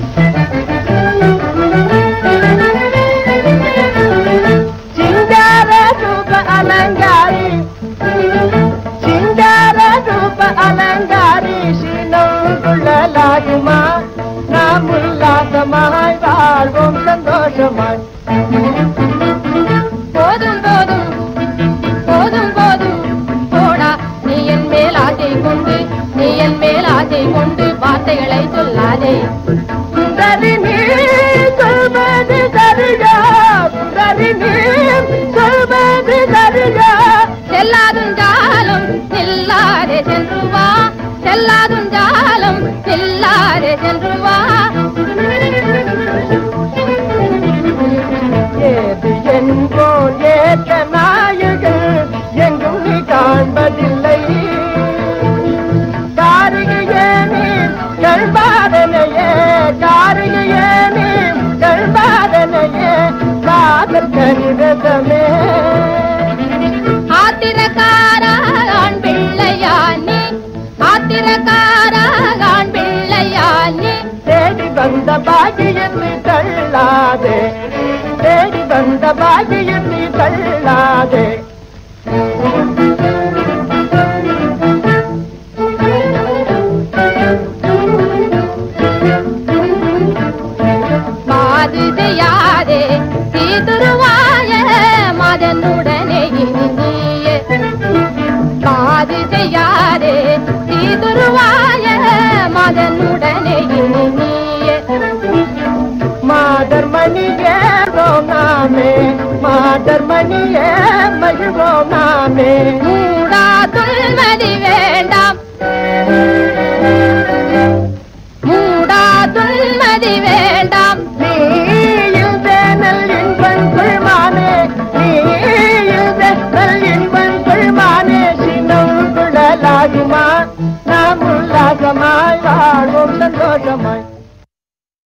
சிங்கார ரூப அலங்காரி சிங்கார ரூப அலங்காரி சினங்குழலாகுமா நாம் உல்லாசமாய் வாழ்வோம் சந்தோஷமாய் போதும் போதும் போதும் போதும் போடா நீ என் மேல் ஆசை கொண்டு நீ என் மேல் ஆசை கொண்டு வார்த்தைகளை சொல்லாதே சுந்தரி நீ சொல்வது சரியா சுந்தரி நீ சொல்வது சரியா செல்லாதுஞ்சாலும் நில்லாதே சென்று வா செல்லாதுஞ்சாலும் நில்லாதே சென்று வா ஏது என்போ ஏற்ற நாயகன் எங்கும் நீ காண்பதில்லை காரிகையே நீ கண்பாதனையே காரிகையே நீ கண்பாதனையே காதல் கணிதமே ஆத்திரக்காரான் பிள்ளையானே ஆத்திரக்காரான் பிள்ளையானே தேடி வந்த பாகியத்தை தள்ளாதே தேடி வந்த பாகியத்தை தள்ளாதே மாது செய்யாதே சீதுருவாய மதனுடனே இனியே மாது செய்யாதே சீதுருவாய மதனுடனே இனியே மாதர் மணியே ரோமாமே மாதர் மணியே மகிழ்வோமாமே மூடா துல்மதி வேண்டாம் மூடா துல்மதி வேண்டாம் நீயில் தேனல் இன்பன் குள்மானே நீயில் தேனல் இன்பன் குள்மானே சினம் குழலாகுமா நாம் உல்லாசமாய் வாழ்வோம் சந்தோஷமா